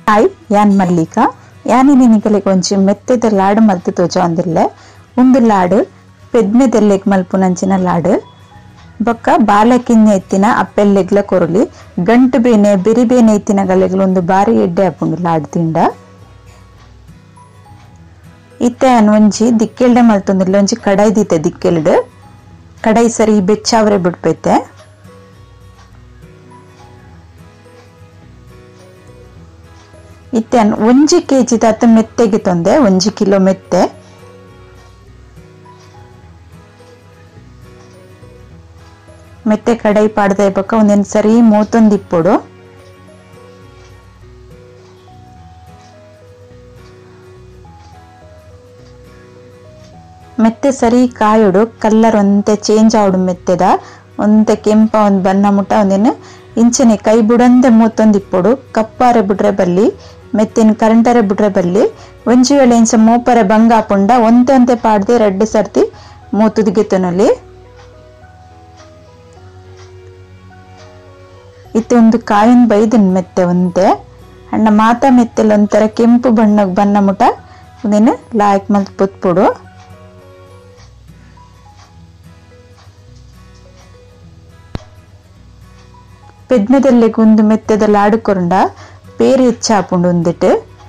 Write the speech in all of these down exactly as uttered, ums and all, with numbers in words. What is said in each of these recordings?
हाय यान मल्लिका यानी निकले कोंచెం మెత్తద లాడు మల్తుతో చందిల్లే ఉందు లాడు పెద్మెదెల్లెక్ మల్పునంచిన లాడు ಬೊಕ್ಕ ಬಾಲಕಿನ್ನ ಎತ್ತಿನ ಅಪ್ಪೆಲ್ಲೆಗ್ಲ ಕೊರಲಿ ಗಂಟು ಬೇನೆ ಬಿರಿ ಬೇನೆ ಎತ್ತಿನ ಗಲೆಗ್ಲ ಒಂದು ಬಾರಿ ಎಡ್ಡೆ ಆಪುಂಡು ಲಾಡು ತಿಂಡ ಇತ್ತೆ ಒಂಜಿ ದಿಕ್ಕೆಲ್ಡೆ ಮಲ್ತೊಂದಿಲ್ಲ ಒಂಜಿ ಕಡಾಯಿ ದೀತೆ ದಿಕ್ಕೆಲ್ಡು ಕಡಾಯಿ ಸರಿ ಬೆಚ್ಚಾವ್ರೆ ಬಿಡ್ಪೈತೆ ಇತ್ತೆ ಒಂಜಿ ಕೆಜಿ ದಾತ ಮೆತ್ತೆಗೆ ತೊಂದೆ ಒಂಜಿ ಕಿಲೋ ಮೆತ್ತೆ ಮೆತ್ತೆ ಕಡಾಯಿ ಪಾಡ್ದೆ ಬೊಕ್ಕ ಒಂದೆನ್ ಸರಿ ಮೂತೊಂದಿಪ್ಪೊಡು ಮೆತ್ತೆ ಸರಿ ಕಾಯೋಡು ಕಲ್ಲರ್ ಒಂತೆ ಚೇಂಜ್ ಆವಡು ಮೆತ್ತೆದ ಒಂತೆ ಕೆಂಪ ಒಂದ್ ಬಣ್ಣ ಮುಟ್ಟ ಒಂದೇನು ಇಂಚನೆ ಕೈ ಬುಡಂದೆ ಮೂತೊಂದಿಪ್ಪೊಡು ಕಪ್ಪಾರೆ ಬಿಡ್ರೆ ಬಲ್ಲಿ ಮೆತ್ತಿನ ಕರೆಂಟರೆ ಬಿಡ್ರೆ ಬಲ್ಲಿ ಒಂಜಿ ವೇಳೆ ಇಂಚ ಮೂಪರೆ ಬಂಗ ಆಪುಂಡ ಒಂತೆ ಒಂತೆ ಪಾಡ್ದೆ ರೆಡ್ಡು ಸರ್ತಿ ಮೂತುದಿಗೆತನಲ್ಲಿ ಇತ್ತೆ ಒಂದು ಕಾಯಿನ್ ಬೈದನ್ ಮೆತ್ತೆ ಒಂತೆ ಅಣ್ಣ ಮಾತಾ ಮೆತ್ತೆಲ್ಲ ಒಂಥರ ಕೆಂಪು ಬಣ್ಣ ಬಣ್ಣ ಮುಟ ಒಂದೇನು ಲಾಯಕ್ ಮಲ್ತ್ ಪೊತ್ಪೊಡು പെദ്മെതല്ലെ കുന്തു മെത്തದ ലാಡು കൊണ്ട പേര് ಹೆಚ್ಚಾಪുಂಡು ಒಂದಿಟ್ಟು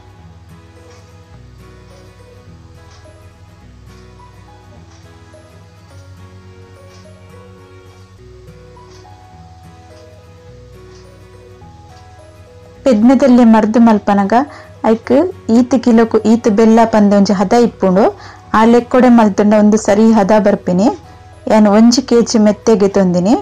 പെദ്ಮೆದಲ್ಲೆ ಮರ್ದು ಮಲ್ಪನಗ ಐಕ್ ಈತ ಕಿಲೋಕು ಈತ ಬೆಲ್ಲ ಪಂದೆ ಒಂಜಿ ಹದ ಇಪ್ಪುಂಡು ಆ ಲೆಕ್ಕೊಡೆ ಮಲ್ತುಂಡ ಒಂದು ಸರಿ ಹದ ಬರ್ಪಿನಿ ಯಾನ್ ಒಂಜಿ ಕೆಜಿ ಮೆತ್ತೆಗೆ ತೊಂದಿನಿ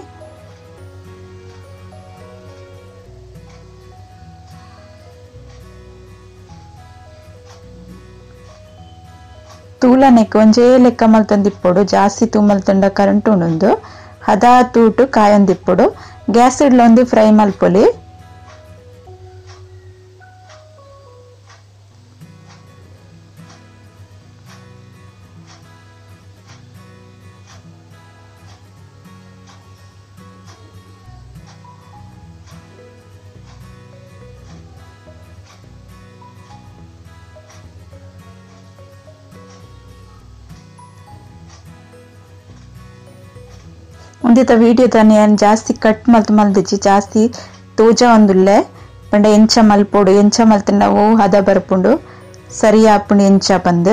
ತೂಲನೆಕ್ ಒಂಜೇ ಲೆಕ್ಕ ಮಲ್ತೊಂದಿಪ್ಪೊಡು ಜಾಸ್ತಿ ತೂ ಮಲ್ತೊಂಡ ಕರೆಂಟ್ ಉಂಡು ಹದ ತೂಟು ಕಾಯೊಂದಿಪ್ಪೊಡು ಗ್ಯಾಸ್ ಇಡ್ಲ ಒಂದು ಫ್ರೈ ಮಲ್ಪೊಲಿ ಒಂದಿತ ವಿಡಿಯೋ ತಾನೆ ಏನು ಜಾಸ್ತಿ ಕಟ್ ಮಲ್ತು ಮಲ್ದಿಚ್ಚಿ ಜಾಸ್ತಿ ತೋಜ ಒಂದುಲ್ಲೆ ಪಂಡ ಎಂಚ ಮಲ್ಪೋಡು ಎಂಚ ಮಲ್ತ ನಾವು ಹದ ಬರ್ಪುಂಡು ಸರಿ ಆಪುಂಡು ಎಂಚ ಪಂದು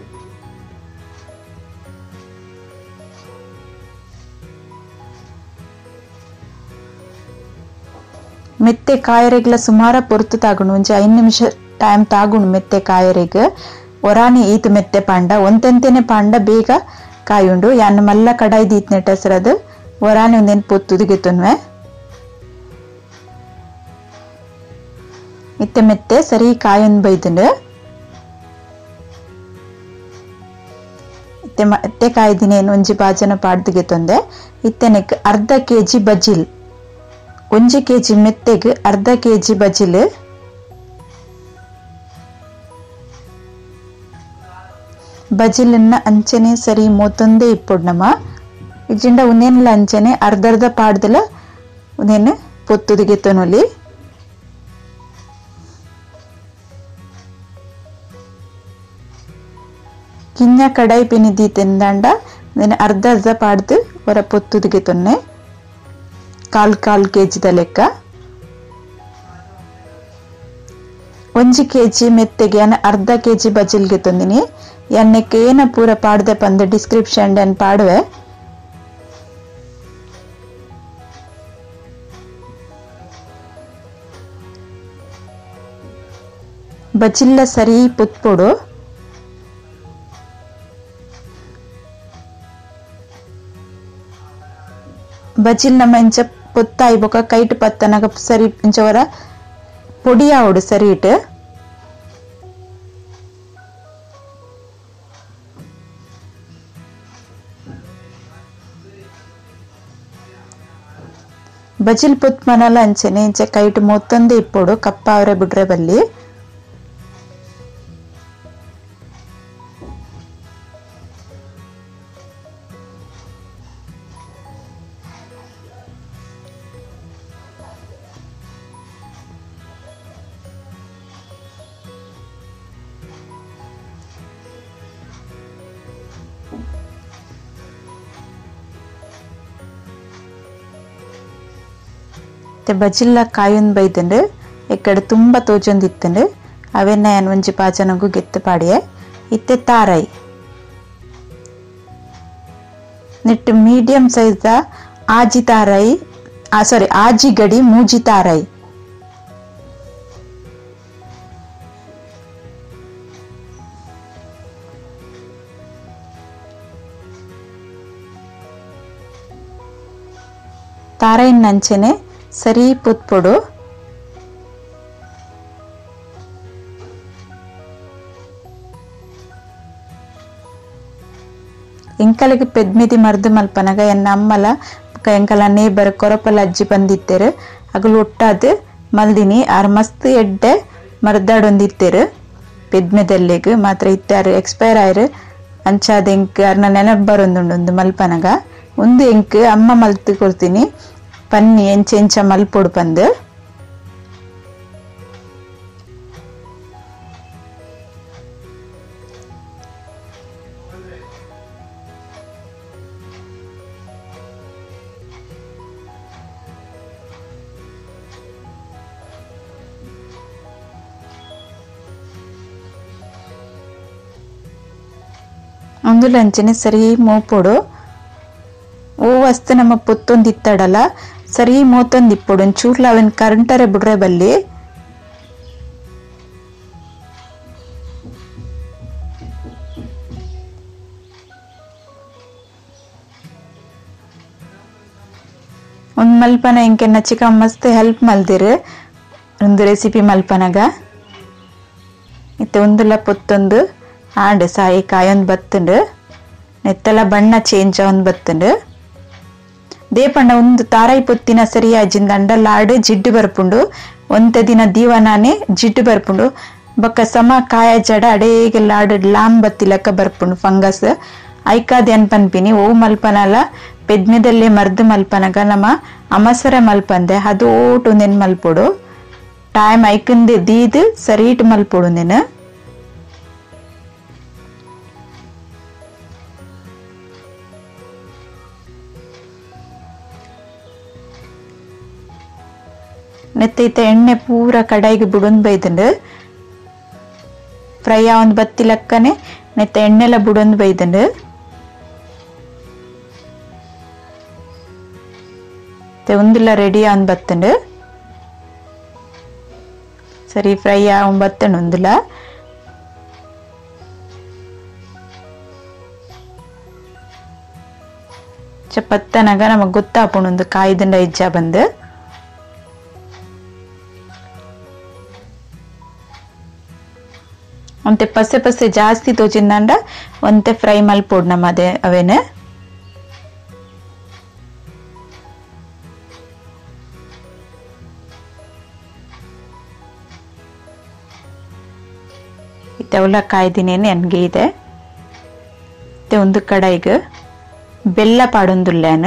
ಮೆತ್ತೆ ಕಾಯರೆಗ್ಲ ಸುಮಾರ ಪೊರ್ತು ತಾಗುಂಡು ಒಂಜಿ ಐದು ನಿಮಿಷ ಟೈಮ್ ತಾಗುಂಡು ಮೆತ್ತೆ ಕಾಯರೆಗ್ ಒರಾನಿ ಈತ್ ಮೆತ್ತೆ ಪಾಂಡ ಒಂತೆಂತೆನೆ ಪಾಂಡ ಬೇಗ ಕಾಯುಂಡು ಯಾನ್ ಮಲ್ಲ ಕಡಾಯಿ ದೀತ್ನೆ ಟೆಸರದು ಒರಾನಿ ಒಂದೇನು ಪೊತ್ತುದಿಗೆತೊನ್ವೆ ಇತ್ತೆ ಮೆತ್ತೆ ಸರಿ ಕಾಯೊಂದು ಬೈದುಂಡು ಇತ್ತೆ ಮೆತ್ತೆ ಕಾಯ್ದಿನೇನು ಒಂಜಿ ಬಾಜನ ಪಾಡ್ದಿಗೆ ತೊಂದೆ ಇತ್ತೆನೆಕ್ ಅರ್ಧ ಕೆಜಿ ಬಜಿಲ್ ಒಂಜಿ ಕೆಜಿ ಮೆತ್ತೆಗ್ ಅರ್ಧ ಕೆಜಿ ಬಜಿಲ್ ಬಜಿಲನ್ನ ಅಂಚನೆ ಸರಿ ಮೂತೊಂದೇ ಇಪ್ಪೊಡು ನಮ್ಮ ಇಜಿಂಡ ಉನೇನಿಲ್ಲ ಅಂಚನೆ ಅರ್ಧ ಅರ್ಧ ಪಾಡ್ದಲ ಉನೇನು ಪೊತ್ತುದಿಗೆ ತೊನೊಲಿ ಕಿಂಜ ಕಡಾಯಿ ಪಿನಿದಿ ತಿಂದಾಂಡ ಉನೇನು ಅರ್ಧ ಅರ್ಧ ಪಾಡ್ದು ಹೊರ ಪೊತ್ತುದಿಗೆ ತೊನ್ನೆ ಕಾಲ್ ಕಾಲ್ ಕೆಜಿದ ಲೆಕ್ಕ ಒಂಜಿ ಕೆಜಿ ಮೆತ್ತೆಗೆ ಯಾನ ಅರ್ಧ ಕೆಜಿ ಬಜಿಲ್ಗೆ ತೊಂದಿನಿ ಎಣ್ಣೆಕ್ಕೆ ಏನ ಪೂರ ಪಾಡ್ದೆ ಪಂದು ಡಿಸ್ಕ್ರಿಪ್ಷನ್ ಡನ್ ಪಾಡುವೆ ಬಜಿಲ್ಲ ಸರಿ ಪುತ್ಪೊಡು ಬಜಿಲ್ ನಮ್ಮ ಇಂಚ ಪೊತ್ತಾಯಿ ಬೊಕ ಕೈಟ್ ಪತ್ತನಗ ಸರಿ ಇಂಚವರ ಪೊಡಿಯಾವಡು ಸರಿಟ್ ಬಜಿಲ್ ಪುತ್ ಮನಲ ಅಂಚನೆ ಇಂಚ ಕೈಟ್ ಮೊತ್ತೊಂದೇ ಇಪ್ಪೊಡು ಕಪ್ಪಾವ್ರೆ ಬಿಡ್ರೆ ಬಲ್ಲಿ ಬಜಿಲ್ಲ ಕಾಯೊಂದು ಬೈತಂಡು ಎಕ್ಕಡೆ ತುಂಬ ತೋಜೊಂದಿತ್ತಂಡು ಅವೆನ್ನ ಏನು ಒಂಜಿ ಪಾಚನಗು ಗೆತ್ತು ಪಾಡಿಯೆ ಇತ್ತೆ ತಾರಾಯಿ ನೆಟ್ಟು ಮೀಡಿಯಂ ಸೈಜ್ದ ಆಜಿ ತಾರಾಯಿ ಆ ಸಾರಿ ಆಜಿ ಗಡಿ ಮೂಜಿ ತಾರಾಯಿ ತಾರಾಯಿನ ನಂಚೆನೆ ಸರಿ ಪುತ್ಪೊಡು ಎಂಕಲಿಗೆ ಪೆದ್ಮಿದಿ ಮರ್ದು ಮಲ್ಪನಗ ಎನ್ನ ಅಮ್ಮಲ ಎಂಕಲ ನೇಬರ್ ಕೊರಪಲ ಅಜ್ಜಿ ಬಂದಿತ್ತೇರು ಅಗಲು ಒಟ್ಟಾದ ಮಲ್ದಿನಿ ಆರ್ ಮಸ್ತ್ ಎಡ್ಡೆ ಮರ್ದಾಡೊಂದಿತ್ತೇರು ಪೆದ್ಮೆದಲ್ಲಿಗ್ ಮಾತ್ರ ಇತ್ತಾರು ಎಕ್ಸ್ಪೈರ್ ಆಯ್ರು ಅಂಚಾದ ಎಂಕ್ ಅರ್ನ ನೆನಪು ಬರೊಂದುಂಡು ಒಂದು ಮಲ್ಪನಗ ಒಂದು ಎಂಕ್ ಅಮ್ಮ ಮಲ್ತು ಕೊಡ್ತೀನಿ ಪನ್ನಿ ಎಂಚ ಎಂಚ ಮಲ್ಪೊಡು ಪಂದು ಒಂದು ಲಂಚನೆ ಸರಿ ಮೋಪೊಡು ಓ ವಸ್ತು ನಮ್ಮ ಪೊತ್ತೊಂದು ಇತ್ತಡಲ್ಲ ಸರಿ ಮೋತೊಂದು ಇಪ್ಪೊಡು ಒಂಚೂರ್ಲ ಅವನ್ ಕರೆಂಟರೆ ಬಿಡ್ರೆ ಬಲ್ಲಿ ಒಂದ್ ಮಲ್ಪನ ಇಂಕೆನ್ನ ಚಿಕ್ಕ ಮಸ್ತ್ ಹೆಲ್ಪ್ ಮಲ್ದಿರು ಒಂದು ರೆಸಿಪಿ ಮಲ್ಪನಗ ಇತ್ತೆ ಒಂದುಲ ಪೊತ್ತೊಂದು ಆಂಡ್ ಸಾಯಿ ಕಾಯೊಂದು ಬತ್ತುಂಡು ನೆತ್ತಲ ಬಣ್ಣ ಚೇಂಜ್ ಒಂದು ಬತ್ತುಂಡು ದೇಪಂಡ ಒಂದು ತಾರಾಯಿ ಪೊತ್ತಿನ ಸರಿ ಅಜ್ಜಿಂದ ಅಂಡಲ್ಲ ಆಡು ಜಿಡ್ಡು ಬರ್ಪುಂಡು ಒಂತೆ ದಿನ ದೀವನಾನೆ ಜಿಡ್ಡು ಬರ್ಪುಂಡು ಬೊಕ್ಕ ಸಮ ಕಾಯ ಜಡ ಅಡೇಗೆಲ್ಲ ಆಡು ಲಾಂಬ್ ಬತ್ತಿ ಲೆಕ್ಕ ಬರ್ಪುಂಡು ಫಂಗಸ್ ಐಕಾದ ಏನ್ ಪನ್ಪಿನಿ ಓ ಮಲ್ಪನಲ್ಲ ಪೆದ್ಮೆದಲ್ಲೇ ಮರ್ದು ಮಲ್ಪನಗ ನಮ್ಮ ಅಮಸರ ಮಲ್ಪಂದೆ ಅದು ಓಟು ನೆನ್ ಮಲ್ಪೊಡು ಟೈಮ್ ಐಕಂದೆ ದೀದು ಸರೀಟ್ ಮಲ್ಪೊಡು ನೆನ್ ನೆತ್ತೈತೆ ಎಣ್ಣೆ ಪೂರ ಕಡಾಯಿಗೆ ಬಿಡೊಂದು ಬೈದಂಡು ಫ್ರೈ ಒಂದು ಬತ್ತಿ ಲೆಕ್ಕನೆ ನೆತ್ತ ಎಣ್ಣೆಲ್ಲ ಬಿಡೊಂದು ಬೈದಂಡು ಒಂದಿಲ್ಲ ರೆಡಿ ಆನ್ ಬತ್ತಂಡು ಸರಿ ಫ್ರೈ ಆನ್ ಬತ್ತಂಡು ಒಂದಿಲ್ಲ ಚಪ್ಪತ್ತನಗ ನಮಗ್ ಗೊತ್ತಾಪುಂಡು ಒಂದು ಕಾಯ್ದಂಡ ಇಜ್ಜ ಬಂದು ಒಂತೆ ಪಸೆ ಪಸೆ ಜಾಸ್ತಿ ತೋಚಿಂದಂಡ ಒಂತೆ ಫ್ರೈ ಮಲ್ಪೊಡು ನಮ್ಮ ಅದೇ ಅವೇನೆ ಇತ್ತವಲ್ಲ ಕಾಯ್ದಿನೇನೆ ಎನ್ಗೆ ಇದೆ ಮತ್ತೆ ಒಂದು ಕಡಾಯಿಗೆ ಬೆಲ್ಲ ಪಾಡೊಂದುಲ್ಲೇನು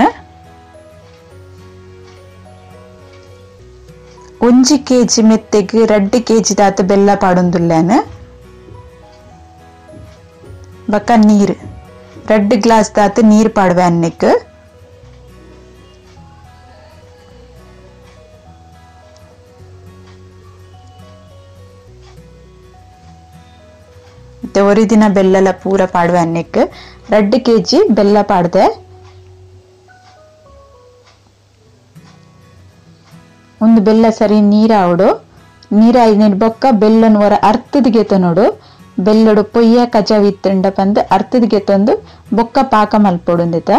ಒಂಜಿ ಕೆಜಿ ಮೆತ್ತೆಗೆ ರಡ್ಡು ಕೆಜಿ ದಾತ ಬೆಲ್ಲ ಪಾಡೊಂದುಲ್ಲೇನು ಬಕ್ಕ ನೀರು ரெண்டு கிளாஸ் தாத்து நீர் பாடுவேன் அன்னைக்கு ஒரு ದಿನ ಬೆಲ್ಲ ಪೂರ ಪಾಡುವೆ ಅನ್ನಕ್ಕೆ ಎರಡು ಕೆಜಿ ಬೆಲ್ಲ ಪಾಡ್ದೆ ಒಂದು ಬೆಲ್ಲ ಸರಿ ನೀರ ಆವಡು ನೀರ ಐದು ಬೊಕ್ಕ ಬೆಲ್ಲನ ಹೊರ ಅರ್ಥದಿಗೆ ನೋಡು ಬೆಲ್ಲಡು ಪೊಯ್ಯ ಕಜವಿತ್ತಂಡ ಬಂದು ಅರ್ಥದಿಗೆ ತಂದು ಬೊಕ್ಕ ಪಾಕ ಮಲ್ಪೊಡುಂದಿತ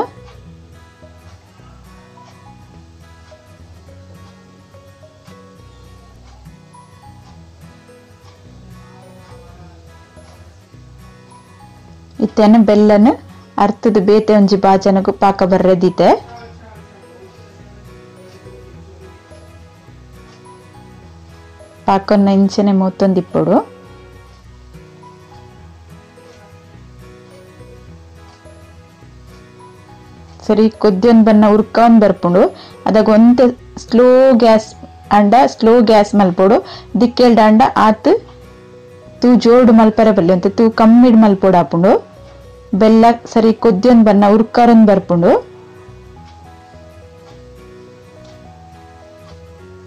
ಇತ್ತೇನು ಬೆಲ್ಲನು ಅರ್ಥದ ಬೇತೆ ಒಂಜಿ ಬಾಜನಗು ಪಾಕ ಬರ್ರದಿತೆ ಪಾಕನ್ನ ಇಂಚನೆ ಮೂತ್ತೊಂದಿಪ್ಪಡು ಸರಿ ಕೊದ್ದಿಯೊಂದು ಬನ್ನ ಉರ್ಕೊಂಡ್ ಬರ್ಪುಂಡು ಅದಾಗ ಒಂತೆ ಸ್ಲೋ ಗ್ಯಾಸ್ ಅಂಡ ಸ್ಲೋ ಗ್ಯಾಸ್ ಮಲ್ಪೋಡು ದಿಕ್ಕೆಲ್ಡ ಅಂಡ ಆತು ತೂ ಜೋಡು ಮಲ್ಪರೆ ಬಲ್ಲಿ ಅಂತ ತೂ ಕಮ್ಮಿಡ್ ಮಲ್ಪೋಡು ಆಪುಂಡು ಬೆಲ್ಲ ಸರಿ ಕೊದ್ದಿಯೊಂದು ಬನ್ನ ಉರ್ಕಾರೊಂದು ಬರ್ಪುಂಡು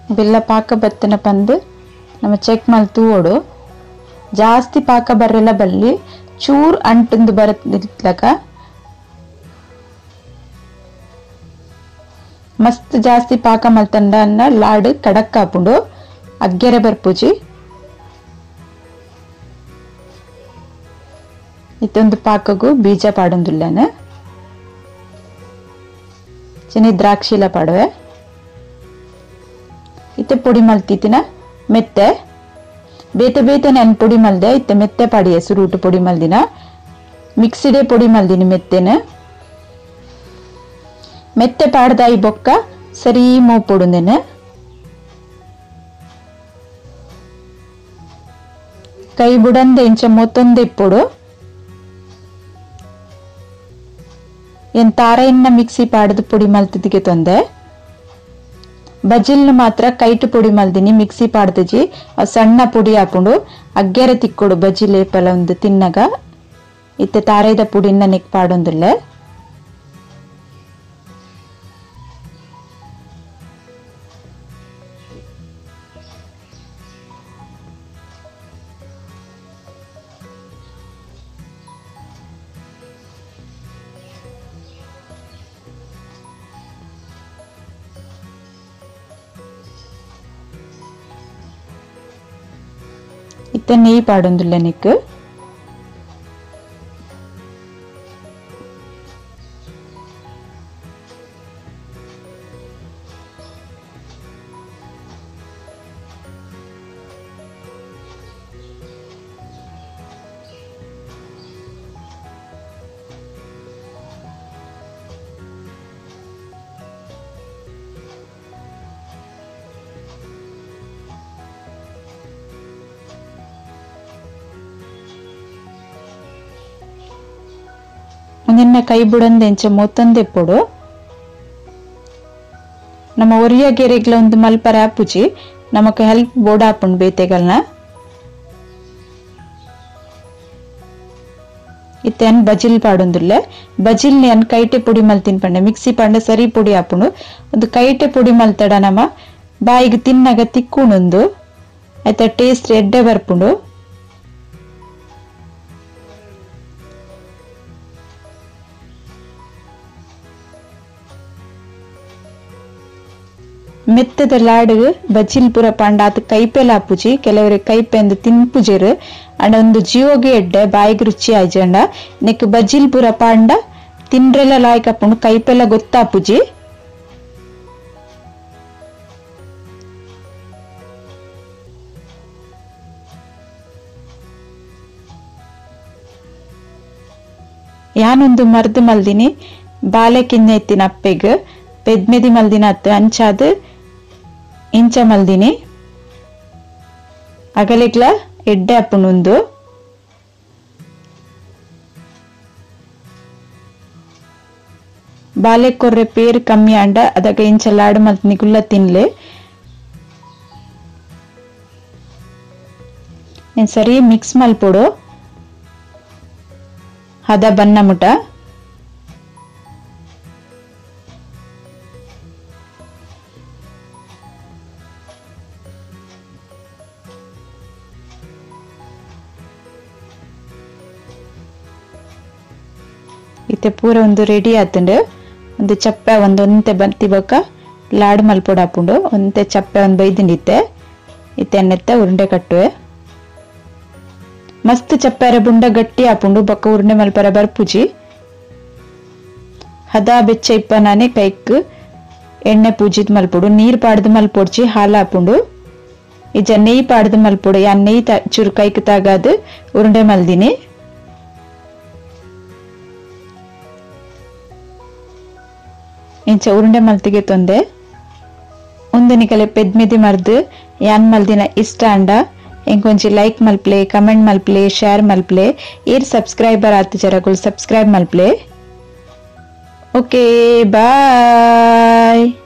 ಬೆಲ್ಲ ಪಾಕ ಬತ್ತನ ಪಂದು ನಮ್ಮ ಚೆಕ್ ಮಲ್ ತೂವೋಡು ಜಾಸ್ತಿ ಪಾಕ ಬರ್ರೆಲ್ಲ ಬಲ್ಲಿ ಚೂರ್ ಅಂಟಂದು ಬರತ್ಲಕ ಮಸ್ತ್ ಜಾಸ್ತಿ ಪಾಕ ಮಲ್ತಂಡ ಅನ್ನ ಲಾಡು ಕಡಕ್ ಹಾಪುಂಡು ಅಗ್ಗೆರೆ ಬರ್ಪುಜಿ ಇತ್ತೊಂದು ಪಾಕಗು ಬೀಜ ಪಾಡೊಂದುಲ್ಲೆನ ಚೆನ್ನಿ ದ್ರಾಕ್ಷಿಲ ಪಾಡುವೆ ಇತ್ತೆ ಪುಡಿ ಮಲ್ತಿತ್ತಿನ ಮೆತ್ತೆ ಬೇತೆ ಬೇತೆ ನೆನ್ ಪುಡಿ ಮಲ್ದೆ ಇತ್ತೆ ಮೆತ್ತೆ ಪಾಡಿಯ ಸುರೂಟು ಪುಡಿ ಮಲ್ದಿನ ಮಿಕ್ಸಿಡೆ ಪುಡಿ ಮಲ್ದಿನಿ ಮೆತ್ತೆನ ಮೆತ್ತೆ ಪಾಡ್ದಾಯಿ ಬೊಕ್ಕ ಸರಿ ಮೂಪುಡುಂದೆನೆ ಕೈ ಬುಡಂದೆ ಇಂಚ ಮೊತ್ತೊಂದೆ ಇಪ್ಪುಡು ಏನ್ ತಾರೆಯನ್ನ ಮಿಕ್ಸಿ ಪಾಡದು ಪುಡಿ ಮಲ್ತಿದ್ದಿಗೆ ತೊಂದೆ ಬಜಿಲ್ನ ಮಾತ್ರ ಕೈಟು ಪುಡಿ ಮಲ್ದಿನಿ ಮಿಕ್ಸಿ ಪಾಡ್ದಜಿ ಸಣ್ಣ ಪುಡಿ ಹಾಕೊಂಡು ಅಗ್ಗೆರೆ ತಿಕ್ಕೊಡು ಬಜಿಲೆ ಪಲ ಒಂದು ತಿನ್ನಗ ಇತ್ತೆ ತಾರೆದ ಪುಡಿನ ನೆಕ್ ಪಾಡೊಂದಿಲ್ಲ ಇತ್ತೆ ನೆಯ್ಯಿ ಪಾಡೊಂದಿಲ್ಲ ನೆಕ್ ನಿನ್ನ ಕೈ ಬುಡಂದೆ ಎಂಚ ಮೊತ್ತಂದೆ ಪೊಡು ನಮ್ಮ ಒರಿಯ ಗೆರೆಗ್ಲ ಒಂದು ಮಲ್ಪರ ಆಪುಜಿ ನಮಕ್ ಹೆಲ್ಪ್ ಬೋರ್ಡ್ ಆಪುಂಡು ಬೇತೆಗಲ್ನ ಇತ್ತೆ ಅನ್ ಬಜಿಲ್ ಪಾಡೊಂದುಲ್ಲೆ ಬಜಿಲ್ ಅನ್ ಕೈಟೆ ಪುಡಿ ಮಲ್ತಿನ್ ಪಂಡೆ ಮಿಕ್ಸಿ ಪಂಡ ಸರಿ ಪುಡಿ ಆಪುಂಡು ಒಂದು ಕೈಟೆ ಪುಡಿ ಮಲ್ತಡ ನಮ್ಮ ಬಾಯಿಗೆ ತಿನ್ನಗ ತಿಕ್ಕುಣೊಂದು ಆಯ್ತ ಟೇಸ್ಟ್ ಎಡ್ಡೆ ಬರ್ಪುಂಡು ಮೆತ್ತದ ಲಾಡು ಬಜಿಲ್ ಪುರ ಪಾಂಡ ಅದು ಕೈಪೆಲ ಆಪುಜಿ ಕೆಲವರೆ ಕೈಪೆಂದು ತಿನ್ಪುಜೆರು ಅಂಡ ಒಂದು ಜೀವಗೆ ಎಡ್ಡೆ ಬಾಯಿಗೆ ರುಚಿ ಆಯ್ಜಂಡ ನೆಕ್ ಬಜಿಲ್ ಪುರ ಪಾಂಡ ತಿನ್ರೆಲ್ಲ ಲಾಯ್ಕ್ ಆಪುಂಡು ಕೈಪೆಲ್ಲ ಗೊತ್ತಾಪುಜಿ ಯಾನೊಂದು ಮರ್ದು ಮಲ್ದಿನಿ ಬಾಲೆ ಕಿನ್ನೆ ಎತ್ತಿನ ಅಪ್ಪೆಗ್ ಪೆದ್ಮೆದಿ ಮಲ್ದಿನ ಅತ್ತ ಅಂಚಾದ ಇಂಚ ಮಲ್ದಿನಿ ಅಗಲಿಗ್ಲ ಎಡ್ಡೆ ಅಪ್ಪುನೊಂದು ಬಾಲೆ ಕೊರ್ರೆ ಪೇರು ಕಮ್ಮಿ ಅಂಡ ಅದಕ್ಕೆ ಇಂಚ ಲಾಡು ಮಲ್ತಿನಿ ಗುಲ್ಲ ತಿನ್ಲೆ ನೀನ್ ಸರಿ ಮಿಕ್ಸ್ ಮಲ್ಪೊಡು ಹದ ಬನ್ನ ಮುಟ ಇತ್ತೆ ಪೂರ ಒಂದು ರೆಡಿ ಆತುಂಡು ಒಂದು ಚಪ್ಪೆ ಒಂದು ಒಂತೆ ಬಂತಿ ಬೊಕ ಲಾಡು ಮಲ್ಪೊಡು ಆಪುಂಡು ಒಂತೆ ಚಪ್ಪೆ ಒಂದು ಬೈದಿಂಡಿತ್ತೆ ಇತ್ತೆ ಎಣ್ಣೆತ್ತ ಉರುಂಡೆ ಕಟ್ಟುವೆ ಮಸ್ತ್ ಚಪ್ಪೆರ ಬುಂಡ ಗಟ್ಟಿ ಆಪುಂಡು ಬೊಕ ಉರುಂಡೆ ಮಲ್ಪರ ಬರ್ಪುಜಿ ಹದ ಬೆಚ್ಚ ಇಪ್ಪ ನಾನೇ ಕೈಕ್ ಎಣ್ಣೆ ಪೂಜಿದ್ ಮಲ್ಪೊಡು ನೀರ್ ಪಾಡ್ದು ಮಲ್ಪೊಡ್ಚಿ ಹಾಲು ಆಪುಂಡು ಇಜ ನೆಯ್ಯಿ ಪಾಡ್ದು ಮಲ್ಪೊಡು ಯಾ ನೆಯ್ಯಿ ಚೂರು ಕೈಕ್ ತಾಗಾದು ಉರುಂಡೆ ಮಲ್ದಿನಿ ಇಂಚ ಉರುಂಡೆ ಮಲ್ತಿಗೆ ತೊಂದೆ ಒಂದನಿಕಲೆ ಪೆದ್ಮಿದಿ ಮರ್ದು ಯಾನ್ ಮಲ್ದಿನ ಇಷ್ಟ ಅಂಡ ಎಂಕೊಂಚಿ ಲೈಕ್ ಮಲ್ಪ್ಲೆ ಕಮೆಂಟ್ ಮಲ್ಪ್ಲೆ ಶೇರ್ ಮಲ್ಪ್ಲೆ ಏರ್ ಸಬ್ಸ್ಕ್ರೈಬರ್ ಆತು ಜರಗುಲ್ ಸಬ್ಸ್ಕ್ರೈಬ್ ಮಲ್ಪ್ಲೆ ಓಕೆ ಬಾಯ್.